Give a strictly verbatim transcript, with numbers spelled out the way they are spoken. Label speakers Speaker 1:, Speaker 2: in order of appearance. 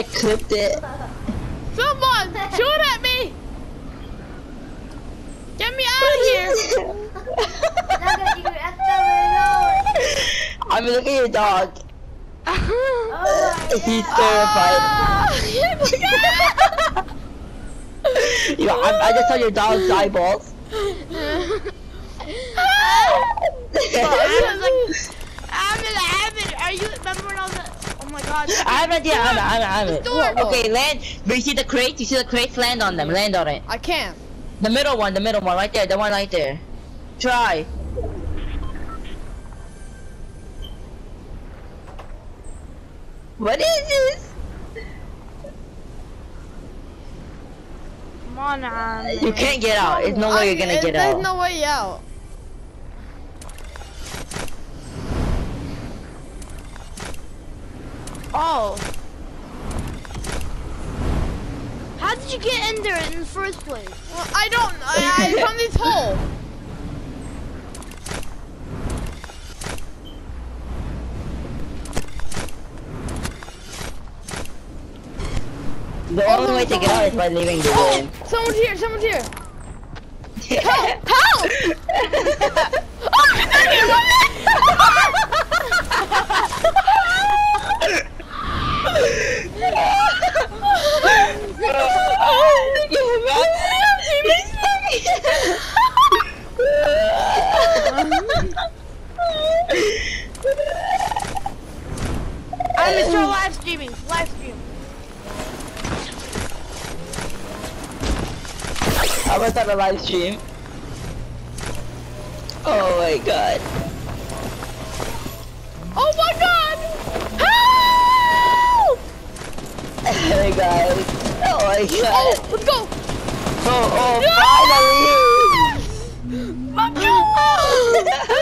Speaker 1: I clipped it.
Speaker 2: Someone, shoot at me! Get me out of here!
Speaker 1: I'm looking at your dog.
Speaker 3: Oh
Speaker 1: He's terrified. You know, I, I just saw your dog's eyeballs.
Speaker 2: Ahmed, Ahmed, are you, remember when I was at, oh my god.
Speaker 1: Ahmed, yeah, Ahmed, Ahmed, Ahmed.
Speaker 2: Whoa, whoa.
Speaker 1: Okay, land, but you see the crate? You see the crates? Land on them, land on it.
Speaker 2: I can't.
Speaker 1: The middle one, the middle one, right there, the one right there. Try. What is this?
Speaker 2: Come on, Ahmed.
Speaker 1: You can't get out. There's no way you're gonna get
Speaker 2: There's
Speaker 1: out.
Speaker 2: no way out. Oh. How did you get in there in the first place? Well, I don't. I, I found this hole.
Speaker 1: The only way to get out is by leaving the
Speaker 2: Oh,
Speaker 1: game.
Speaker 2: someone's here. Someone's here. Help! Help! Oh, they're here with me! I'm Mister Live streaming. Live stream.
Speaker 1: I was on a live stream. Oh my god.
Speaker 2: Oh my god! Help!
Speaker 1: Hey guys. Oh my god.
Speaker 2: Oh, let's go!
Speaker 1: Oh, oh,
Speaker 2: No!
Speaker 1: finally!
Speaker 2: Fuck you!